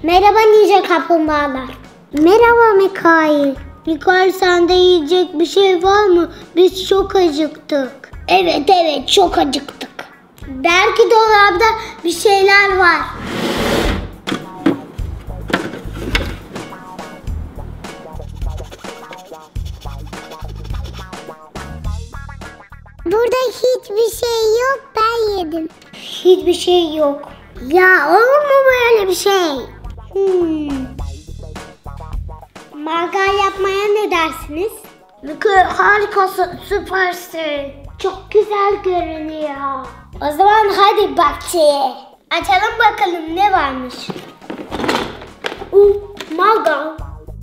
Merhaba ninja kaplumbağalar. Merhaba Mikail. Mikail, sende yiyecek bir şey var mı? Biz çok acıktık. Evet çok acıktık. Belki dolapta bir şeyler var. Burada hiçbir şey yok, ben yedim. Hiçbir şey yok. Ya olur mu böyle bir şey? Mangal yapmaya ne dersiniz? Harikasın, süpersin. Çok güzel görünüyor. O zaman hadi bahçeye. Açalım bakalım ne varmış. Mangal.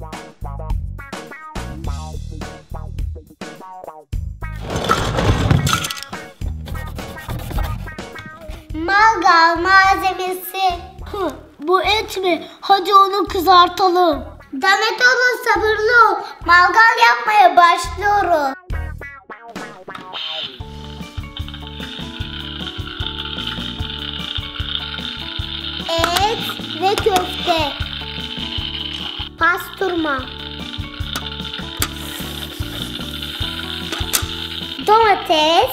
Mangal malzemesi. Bu et mi? Hadi onu kızartalım. Demet olun, sabırlı ol. Mangal yapmaya başlıyoruz. Et ve köfte. Pastırma. Domates.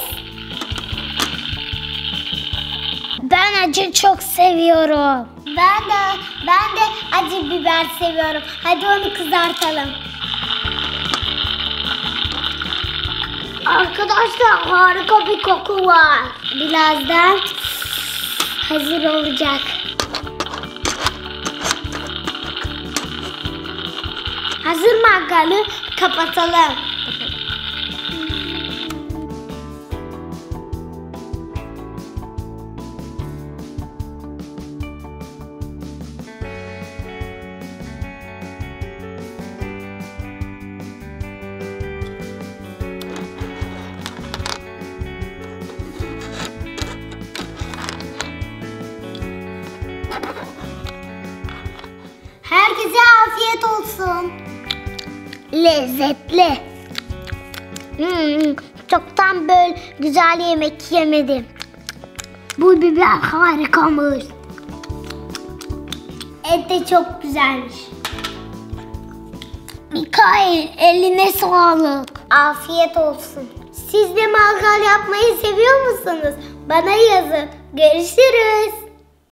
Ben acı çok seviyorum. Ben de acı biber seviyorum. Hadi onu kızartalım. Arkadaşlar, harika bir koku var. Birazdan hazır olacak. Hazır mangalı kapatalım. Herkese afiyet olsun. Lezzetli. Çoktan böyle güzel yemek yemedim. Bu biber harikamış. Et de çok güzelmiş. Mikail, eline sağlık. Afiyet olsun. Siz de mangal yapmayı seviyor musunuz? Bana yazın. Görüşürüz.